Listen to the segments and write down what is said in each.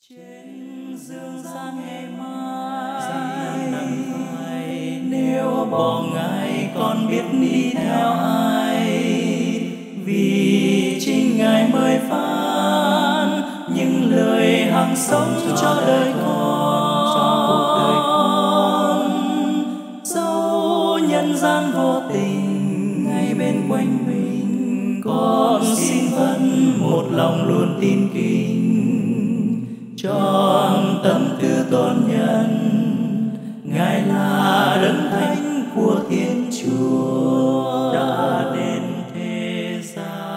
Trên dương gian ngày mai, nếu bỏ Ngài con biết đi theo ai, vì chính Ngài mới phán những lời hằng sống cho đời con. Dẫu nhân gian vô tình ngay bên quanh mình, con xin vẫn một lòng luôn tin kính, trọn tâm tư tôn nhân Ngài là đấng thánh của Thiên Chúa đã đến thế gian.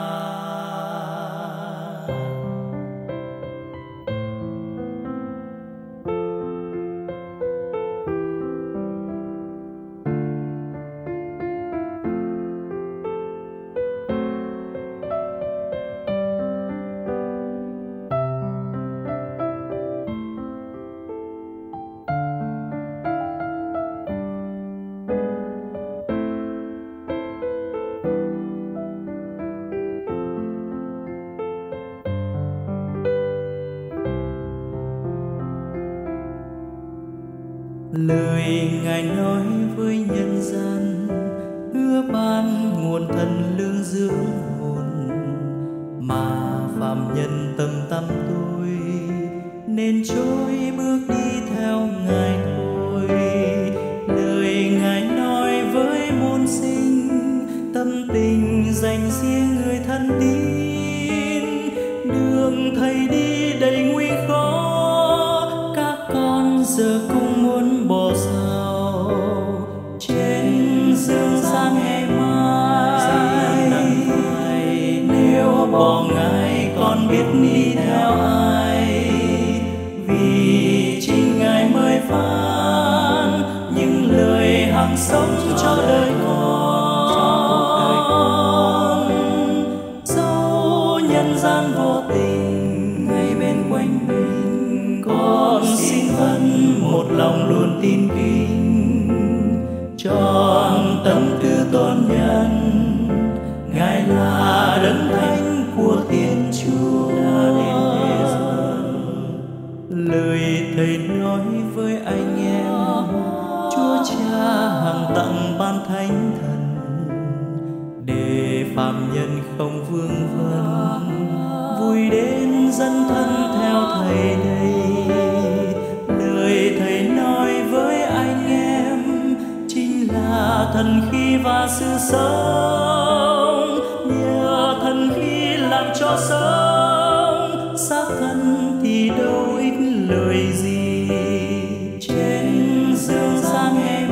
Lời Ngài nói với nhân gian hứa ban nguồn thần lương dưỡng hồn, mà phàm nhân tâm tâm tôi nên trôi bước đi theo Ngài thôi. Lời Ngài nói với môn sinh, tâm tình dành riêng người thân tín, đường Thầy đi đầy nguy khó, các con giờ cũng muốn bỏ sao. Trên dương gian ngày mai, nếu bỏ Ngài con biết đi theo ai, vì chính Ngài mới phán những lời hằng sống cho đời con. Dẫu nhân gian vô tình ngay bên quanh mình, con xin vẫn một lòng luôn tin kính, trọn tâm tư tôn nhân Ngài là đấng thánh của Thiên Chúa đã đến thế gian. Lời Thầy nói với anh em, Chúa Cha hằng tặng ban thánh thần, để phàm nhân không vương vấn, vui đến dân thân theo Thầy đây. Lời Thầy nói với anh em chính là thần khí và sự sống, nhờ thần khí làm cho sống, xác thân thì đâu ích lời gì. Trên dương gian ngày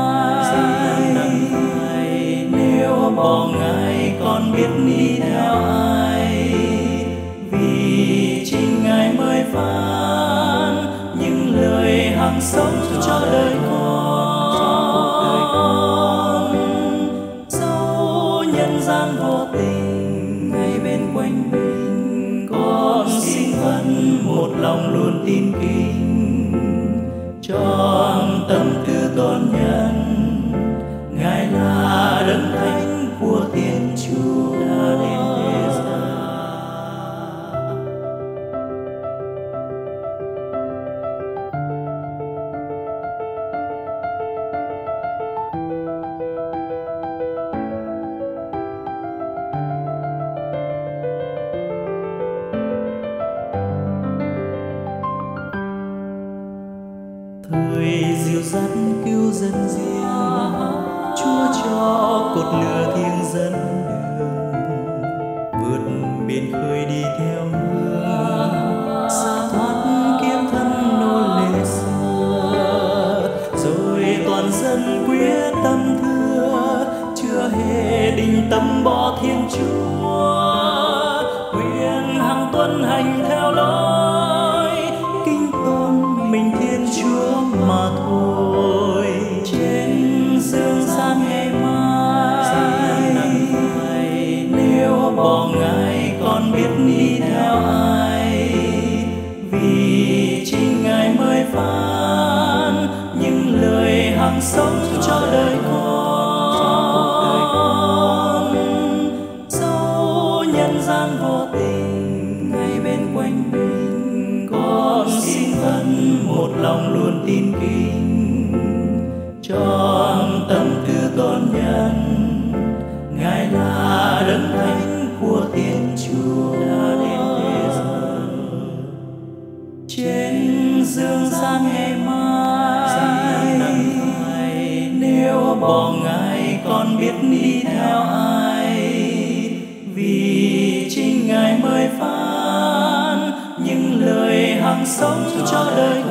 mai, nếu bỏ Ngài con biết đi theo ai, vì chính Ngài mới phán những lời hằng sống cho đời con. Dẫu nhân gian vô tình ngay bên quanh mình, con xin vẫn một lòng luôn tin kính, trọn tâm tư tôn nhân Ngài là đấng thánh của Thiên Chúa đã đến thế gian. Thời dìu dắt cứu dân riêng, Chúa cho cột lửa thiêng dẫn đường, vượt biển khơi đi theo hướng, xa thoát kiếp thân nô lệ xưa, rồi toàn dân quyết tâm thưa, chưa hề định tâm bỏ Thiên Chúa, nguyện hằng tuân hành theo lối kính tôn mình Thiên Chúa mà thôi. Trên dương gian ngày mai, nếu bỏ Ngài con biết đi theo ai, vì chính Ngài mới phán những lời hằng sống cho đời con. Dẫu nhân gian vô tình ngay bên quanh mình, con vẫn một lòng luôn tin kính, trọn tâm tư tôn nhận Ngài là đấng thánh của Thiên Chúa đã đến thế gian. Trên dương gian ngày mai, nếu bỏ Ngài còn biết đi theo ai, vì chính Ngài mới phán những lời hằng sống cho đời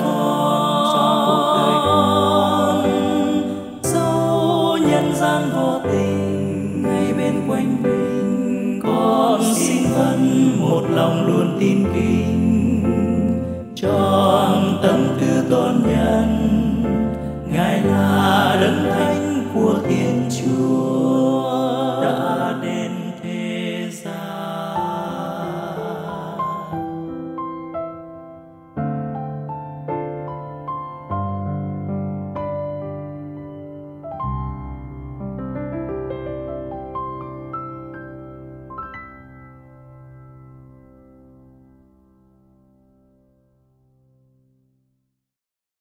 con. Dẫu nhân gian vô tình ngay bên quanh mình, con xin vẫn một lòng luôn tin kính,